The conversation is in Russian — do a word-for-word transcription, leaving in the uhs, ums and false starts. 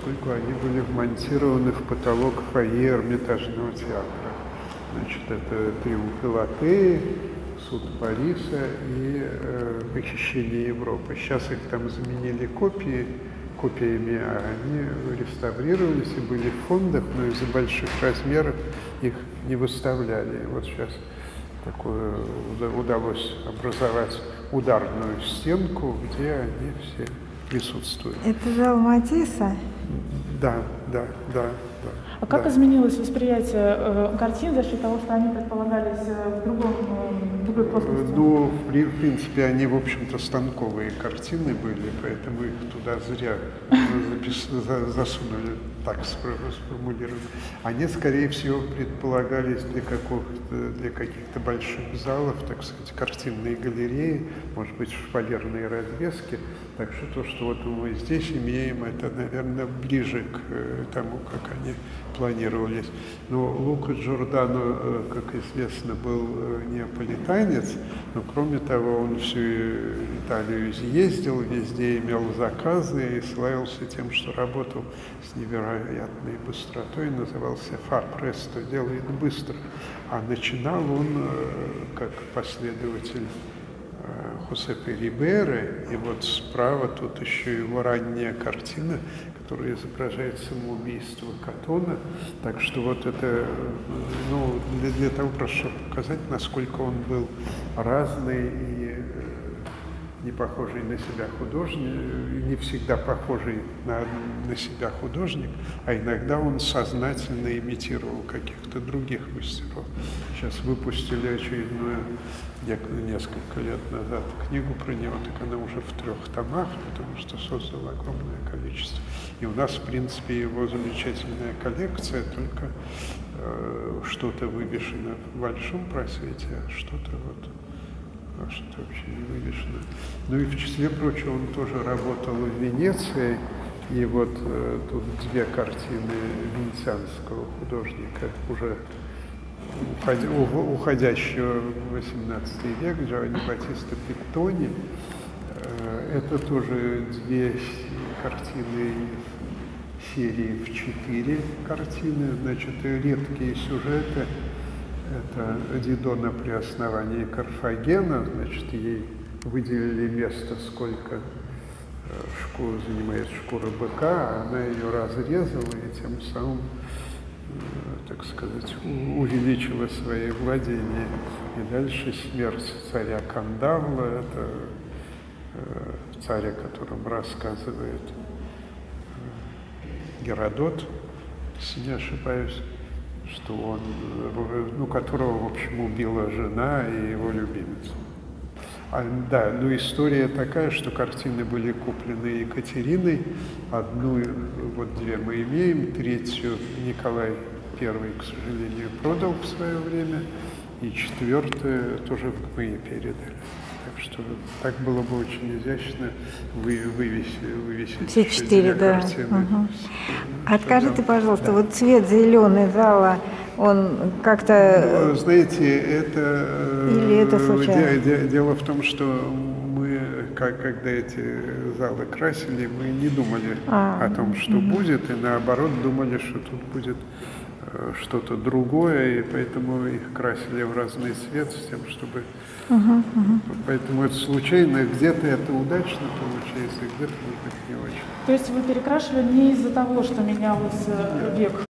поскольку они были вмонтированы в потолок фойе Эрмитажного театра. Значит, это «Триумф Галатеи», «Суд Париса» и э, «Похищение Европы». Сейчас их там заменили копии, копиями, а они реставрировались и были в фондах, но из-за больших размеров их не выставляли. Вот сейчас такое удалось образовать ударную стенку, где они все присутствуют. Это зал Матисса? Да, да, да. Да, а как да. изменилось восприятие э, картин за счет того, что они предполагались э, в, другом, э, в другой плоскости? Ну, в, в принципе, они, в общем-то, станковые картины были, поэтому их туда зря запис, за, засунули, так сформулировано. Они, скорее всего, предполагались для, для каких-то больших залов, так сказать, картинные галереи, может быть, шпалерные развески. Так что то, что вот мы здесь имеем, это, наверное, ближе к тому, как они планировались. Но Лука Джордано, как известно, был неаполитанец, но кроме того, он всю Италию изъездил, везде имел заказы и славился тем, что работал с невероятной быстротой, назывался «Фар престо», делает быстро. А начинал он как последователь Хосепе Рибейро, и вот справа тут еще его ранняя картина, которая изображает самоубийство Катона. Так что вот это, ну, для, для того, просто чтобы показать, насколько он был разный и не похожий на себя художник, не всегда похожий на, на себя художник, а иногда он сознательно имитировал каких-то других мастеров. Сейчас выпустили очередную, несколько лет назад, книгу про него, так она уже в трех томах, потому что создал огромное количество. И у нас, в принципе, его замечательная коллекция, только э, что-то вывешено в большом просвете, а что-то вот а что-то вообще не вывешено. Ну и в числе прочего он тоже работал в Венеции, и вот э, тут две картины венецианского художника, уже уходя, уходящего в восемнадцатый век, Джованни Баттиста Питтони. Э, это тоже две картины серии в четыре картины, значит, редкие сюжеты. Это Дидона при основании Карфагена, значит, ей выделили место, сколько шкур, занимает шкура быка, а она ее разрезала и тем самым, так сказать, увеличила свои владения. И дальше смерть царя Кандавла, это царь, о котором рассказывает Геродот, если не ошибаюсь, что он, ну, которого, в общем, убила жена и его любимец. А, да, но история такая, что картины были куплены Екатериной, одну, вот две мы имеем, третью Николай Первый, к сожалению, продал в свое время, и четвертую тоже мы ей передали. Так что так было бы очень изящно вы, вывесить, вывесить все четыре, да. Угу. А скажите, пожалуйста, да. Вот цвет зеленый зала, он как-то... Ну, знаете, это... Или это случайно? Де, де, дело в том, что мы, как, когда эти залы красили, мы не думали а, о том, что угу. будет, и наоборот думали, что тут будет что-то другое, и поэтому их красили в разный цвет с тем, чтобы... Uh-huh, uh-huh. Поэтому это случайно, где-то это удачно получается, где-то никак не очень. То есть вы перекрашивали не из-за того, что менялся век?